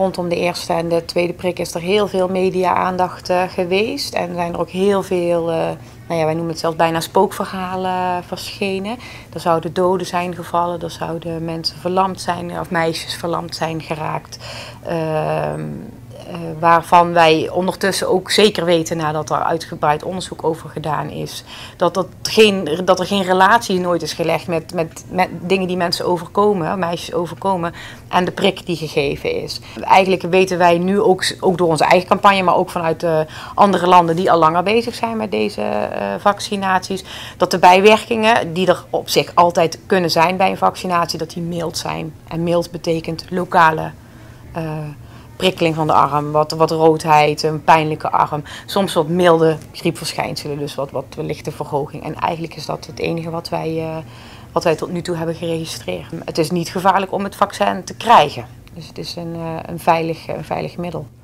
Rondom de eerste en de tweede prik is er heel veel media-aandacht geweest. En zijn er ook heel veel, wij noemen het zelfs bijna spookverhalen verschenen. Er zouden doden zijn gevallen, er zouden mensen verlamd zijn of meisjes verlamd zijn geraakt. Waarvan wij ondertussen ook zeker weten, nadat er uitgebreid onderzoek over gedaan is, dat er geen relatie nooit is gelegd met dingen die mensen overkomen, meisjes overkomen, en de prik die gegeven is. Eigenlijk weten wij nu ook door onze eigen campagne, maar ook vanuit andere landen die al langer bezig zijn met deze vaccinaties, dat de bijwerkingen die er op zich altijd kunnen zijn bij een vaccinatie, dat die mild zijn. En mild betekent lokale prikkeling van de arm, wat roodheid, een pijnlijke arm. Soms wat milde griepverschijnselen, dus wat lichte verhoging. En eigenlijk is dat het enige wat wij tot nu toe hebben geregistreerd. Het is niet gevaarlijk om het vaccin te krijgen. Dus het is een veilig middel.